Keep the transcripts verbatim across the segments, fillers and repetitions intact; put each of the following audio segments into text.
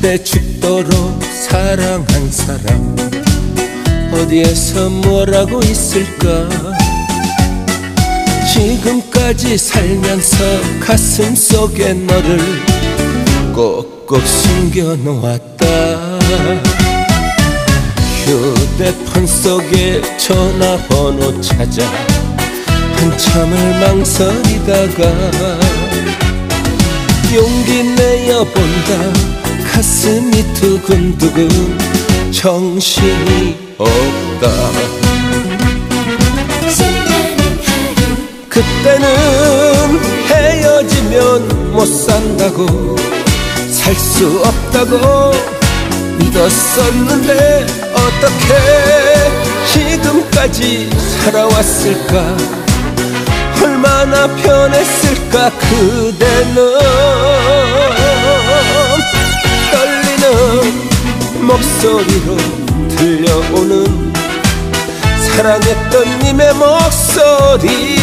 끝내 죽도록 사랑한 사람 어디에서 뭐라고 있을까. 지금까지 살면서 가슴 속에 너를 꼭꼭 숨겨놓았다. 휴대폰 속에 전화번호 찾아 한참을 망설이다가 용기 내어 본다. 가슴이 두근두근 정신이 없다. 그때는 헤어지면 못 산다고 살 수 없다고 믿었었는데 어떻게 지금까지 살아왔을까. 얼마나 변했을까. 그대는 떨리는 목소리로 들려오는 사랑했던 님의 목소리.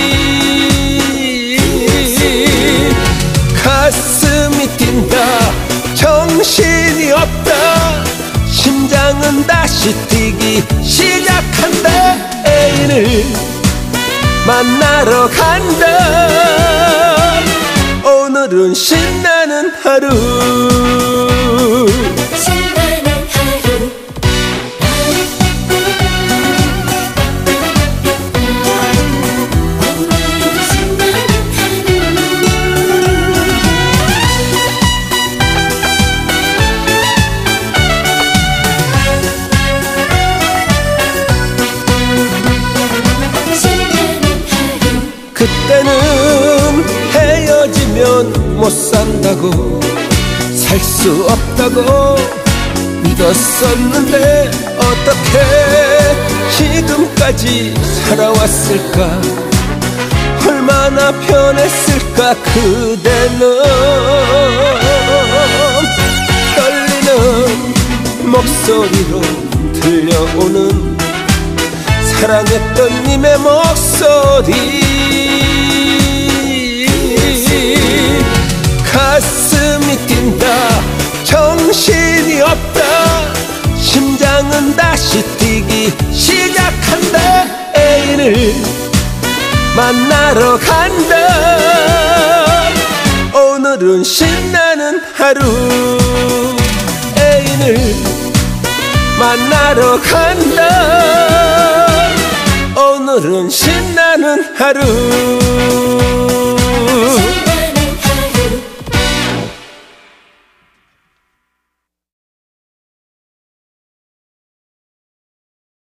가슴이 뛴다. 정신이 없다. 심장은 다시 뛰기 시작한다. 애인을 만나러 간다. 오늘은 신나는 하루. 신나는 하루. 오늘은 신나는 그때는 헤어지면 못 산다고 살 수 없다고 믿었었는데 어떻게 지금까지 살아왔을까. 얼마나 변했을까. 그대는 떨리는 목소리로 들려오는 사랑했던 님의 목소리. 가슴이 뛴다. 정신이 없다. 심장은 다시 뛰기 시작한다. 애인을 만나러 간다. 오늘은 신나는 하루. 애인을 만나러 간다. 오늘은 신나는 하루.